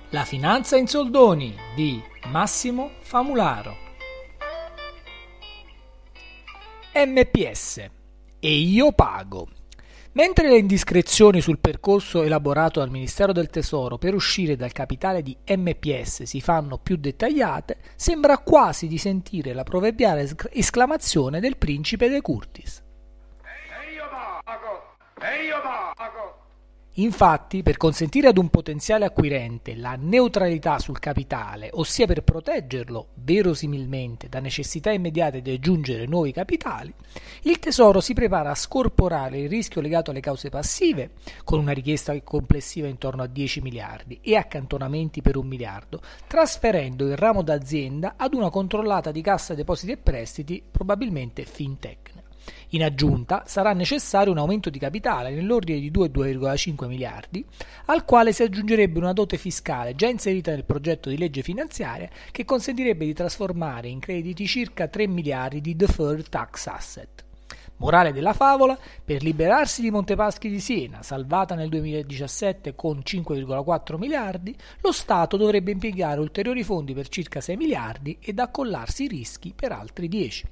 La finanza in soldoni di Massimo Famularo. MPS e io pago. Mentre le indiscrezioni sul percorso elaborato dal Ministero del Tesoro per uscire dal capitale di MPS si fanno più dettagliate, sembra quasi di sentire la proverbiale esclamazione del principe De Curtis. E io pago! E io pago! Infatti, per consentire ad un potenziale acquirente la neutralità sul capitale, ossia per proteggerlo verosimilmente da necessità immediate di aggiungere nuovi capitali, il Tesoro si prepara a scorporare il rischio legato alle cause passive, con una richiesta complessiva intorno a 10 miliardi e accantonamenti per 1 miliardo, trasferendo il ramo d'azienda ad una controllata di Cassa Depositi e Prestiti, probabilmente fintech. In aggiunta sarà necessario un aumento di capitale nell'ordine di 2,5 miliardi, al quale si aggiungerebbe una dote fiscale già inserita nel progetto di legge finanziaria che consentirebbe di trasformare in crediti circa 3 miliardi di deferred tax asset. Morale della favola: per liberarsi di Montepaschi di Siena, salvata nel 2017 con 5,4 miliardi, lo Stato dovrebbe impiegare ulteriori fondi per circa 6 miliardi ed accollarsi i rischi per altri 10.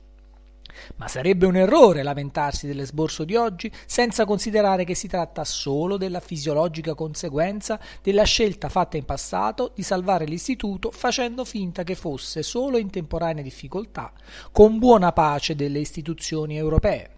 Ma sarebbe un errore lamentarsi dell'esborso di oggi senza considerare che si tratta solo della fisiologica conseguenza della scelta fatta in passato di salvare l'istituto facendo finta che fosse solo in temporanea difficoltà, con buona pace delle istituzioni europee.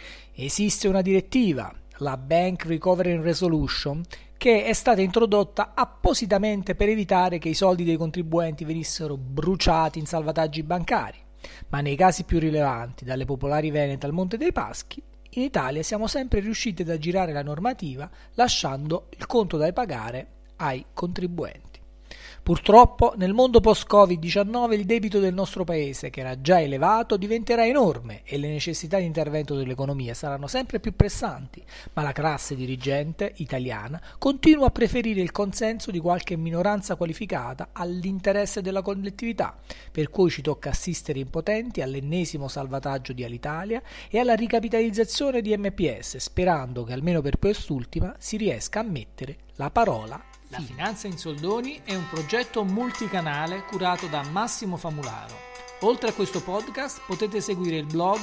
Esiste una direttiva, la Bank Recovery and Resolution, che è stata introdotta appositamente per evitare che i soldi dei contribuenti venissero bruciati in salvataggi bancari. Ma nei casi più rilevanti, dalle popolari venete al Monte dei Paschi, in Italia siamo sempre riusciti ad aggirare la normativa lasciando il conto da pagare ai contribuenti. Purtroppo nel mondo post-Covid-19 il debito del nostro paese, che era già elevato, diventerà enorme e le necessità di intervento dell'economia saranno sempre più pressanti, ma la classe dirigente italiana continua a preferire il consenso di qualche minoranza qualificata all'interesse della collettività, per cui ci tocca assistere impotenti all'ennesimo salvataggio di Alitalia e alla ricapitalizzazione di MPS, sperando che almeno per quest'ultima si riesca a mettere la parola. La finanza in soldoni è un progetto multicanale curato da Massimo Famularo. Oltre a questo podcast potete seguire il blog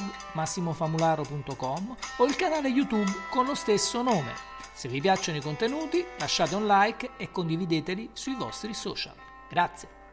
massimofamularo.com o il canale YouTube con lo stesso nome. Se vi piacciono i contenuti lasciate un like e condivideteli sui vostri social. Grazie.